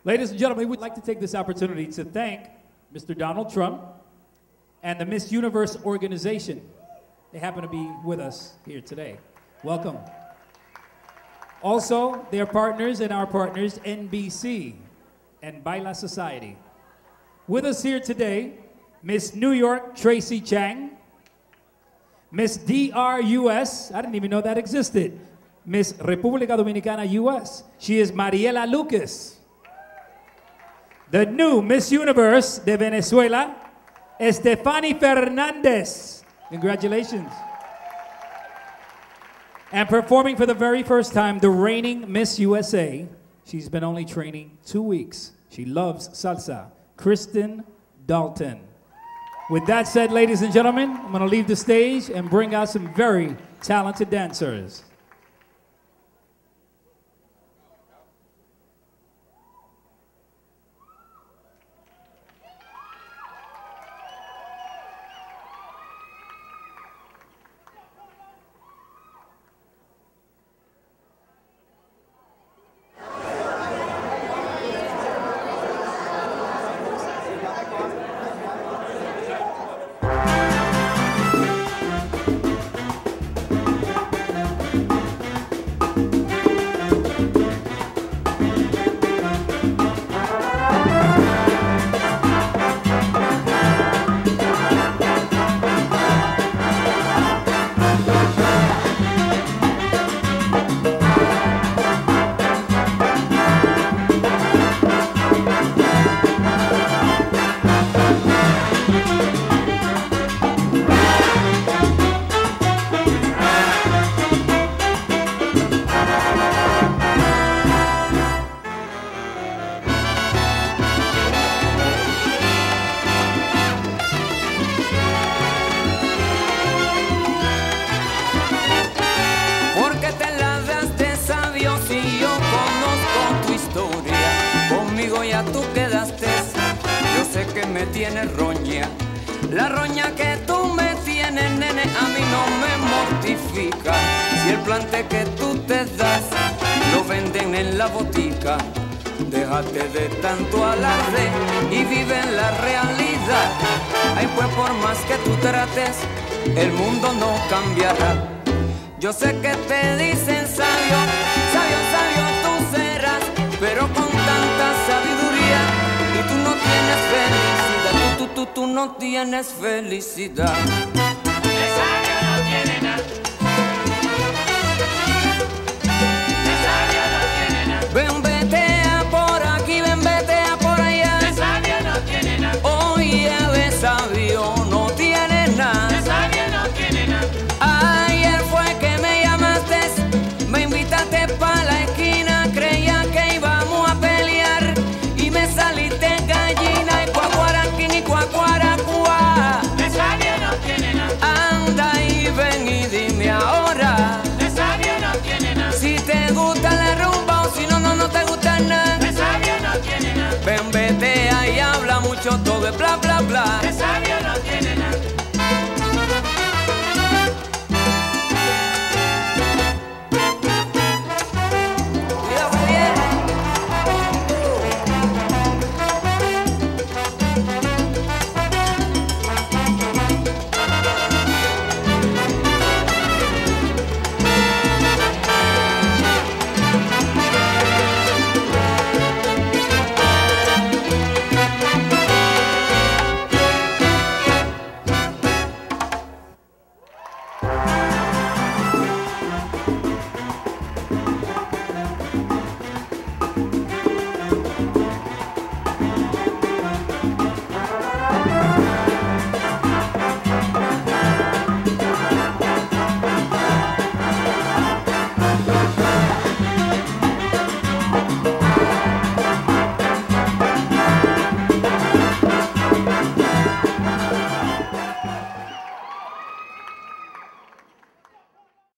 Ladies and gentlemen, we'd like to take this opportunity to thank Mr. Donald Trump and the Miss Universe organization. They happen to be with us here today. Welcome. Also, their partners and our partners, NBC and Baila Society. With us here today, Miss New York, Tracy Chang. Miss DRUS, I didn't even know that existed. Miss República Dominicana US. She is Mariela Lucas. The new Miss Universe de Venezuela, Estefany Fernandez. Congratulations. And performing for the very first time, the reigning Miss USA. She's been only training 2 weeks. She loves salsa. Kristen Dalton. With that said, ladies and gentlemen, I'm going to leave the stage and bring out some very talented dancers. Tú quedaste, yo sé que me tienes roña. La roña que tú me tienes, nene, a mí no me mortifica. Si el plante que tú te das lo venden en la botica, déjate de tanto alarde y vive en la realidad. Ay, pues por más que tú trates, el mundo no cambiará. Yo sé que te dicen sabio, sabio, sabio tú serás, pero con tanta sabiduría y tú no tienes felicidad, tú no tienes felicidad. De sabio no tiene nada. De sabio no tiene nada. Ven, vete a por aquí, ven, vete a por allá. De sabio no tiene nada. Oye, de sabio no tiene nada. De sabio no tiene nada. Ayer fue que me llamaste, me invitaste pa' la esquina, creía que íbamos a pelear y me saliste gallina y cuacuaraquín y cuacuaracuá. De sabio no tiene nada. Anda y ven y dime ahora. De sabio no tiene nada. Si te gusta la rumba o si no, no te gusta nada. De sabio no tiene nada. Ven, vete ahí, habla mucho, todo es bla, bla, bla. De sabio